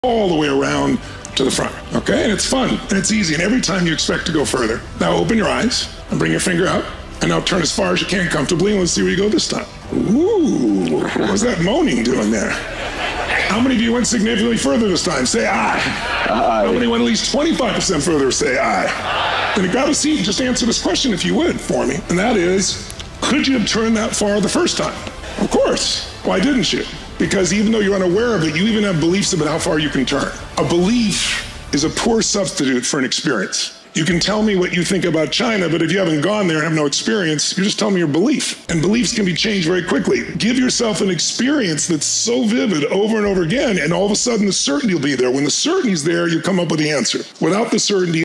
all the way around to the front, okay? And it's fun, and it's easy, and every time you expect to go further. Now open your eyes, and bring your finger up, and now turn as far as you can comfortably, and let's see where you go this time. Ooh, what was that moaning doing there? How many of you went significantly further this time? Say aye. Aye. How many went at least 25% further? Say aye. Then grab a seat and just answer this question, if you would, for me. And that is, could you have turned that far the first time? Of course. Why didn't you? Because even though you're unaware of it, you even have beliefs about how far you can turn. A belief is a poor substitute for an experience. You can tell me what you think about China, but if you haven't gone there and have no experience, you're just telling me your belief. And beliefs can be changed very quickly. Give yourself an experience that's so vivid over and over again, and all of a sudden the certainty will be there. When the certainty's there, you come up with the answer. Without the certainty,